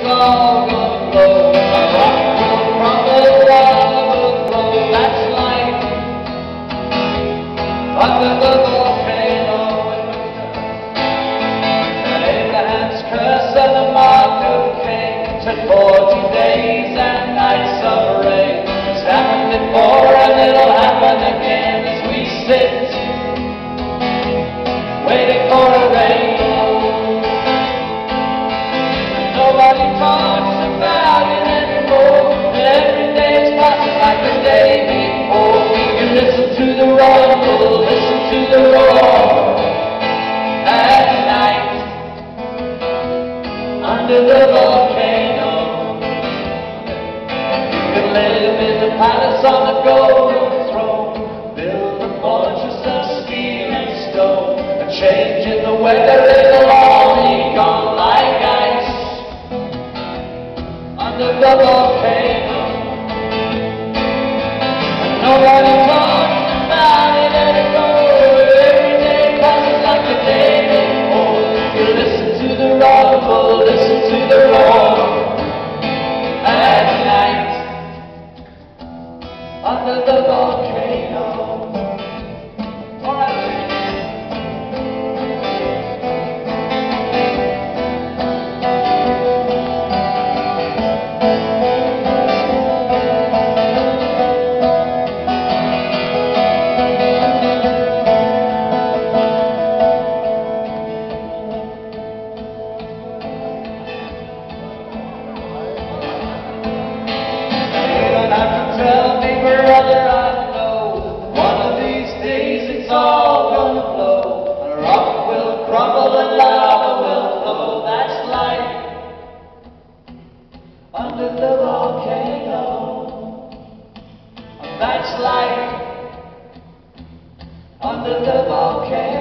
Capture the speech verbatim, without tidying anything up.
all gonna blow. A rock will crumble, lava will flow. That's life under the volcano. Abraham's curse and the mark of Cain took forty days and nights of rain. It's happened before and it'll happen again as we sit waiting for a rain. Nobody talks about it anymore. Every day's passing like the day before. You listen to the rumble, listen to the roar at night under the volcano. You can live in the palace on the golden throne, build a fortress of steel and stone. A change in the weather, it'll all be gone like ice under the volcano. And nobody talks about it anymore. Every day passes like the day before. You listen to the rumble, listen to the roar at night under the volcano. All right. Tell me, brother, I know one of these days it's all gonna blow. A rock will crumble and lava will flow. That's life under the volcano. That's life under the volcano.